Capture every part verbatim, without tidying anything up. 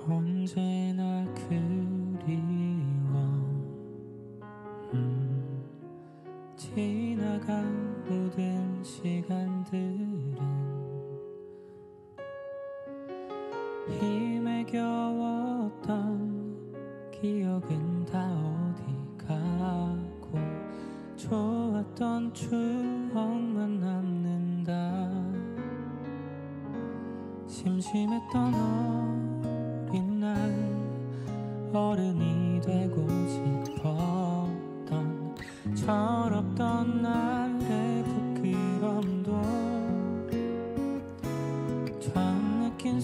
언제나 그리워 음, 지나간 모든 시간들은 힘에 겨웠던 기억은 다 어디 가고 좋았던 추억만 남는다. 심심했던 어린 날 어른이 되고 싶었던 철없던 나의 부끄럼도 처음 느낀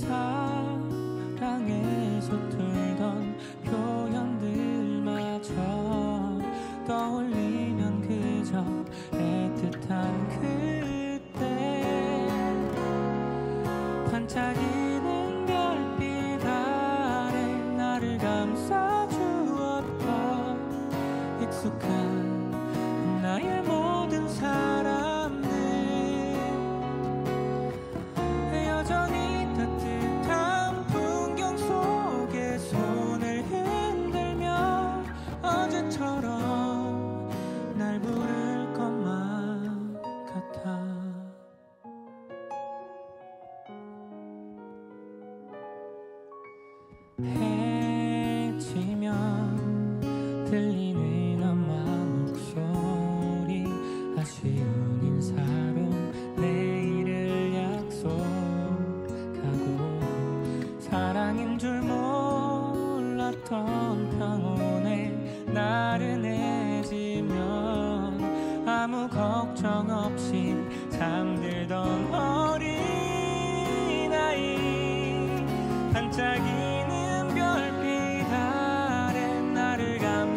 사랑에 서툴던 표현들마저 떠올리면 그저 애틋한 그때 반짝이는 별빛 아래 나를 감싸주었던 익숙한 나의 모든 사람들 여전히 따뜻한 풍경 속에 손을 흔들며 어제처럼 날 부를 것만 같아. 해지면 들리는 엄마 목소리 아쉬운 인사로 내일을 약속하고 사랑인 줄 몰랐던 평온에 나른해지면 아무 걱정 없이 잠들던 어린아이 반짝이는 별빛 아래 나를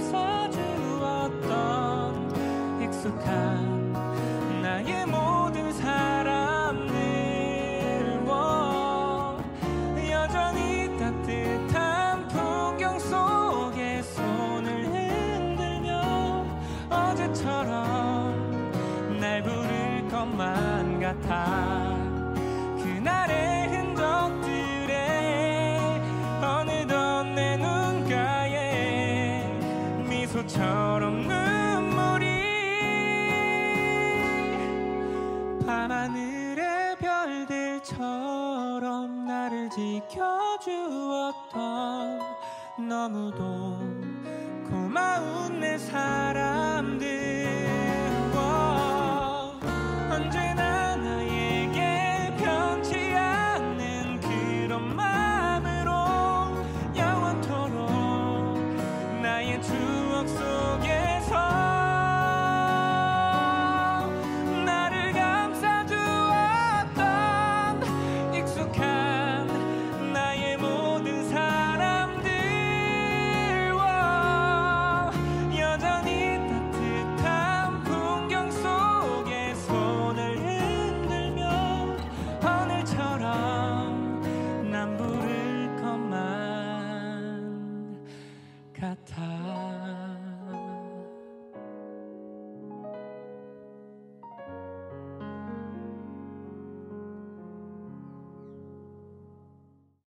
감싸주었던 익숙한 나의 모든 사람들 여전히 따뜻한 풍경 속에 손을 흔들며 어제처럼 날 부를 것만 같아. 그날의 흔적들에 어느덧 내 눈가에 미소처럼 눈물이 밤하늘의 별들처럼 나를 지켜주었던 너무도 고마운 내 사랑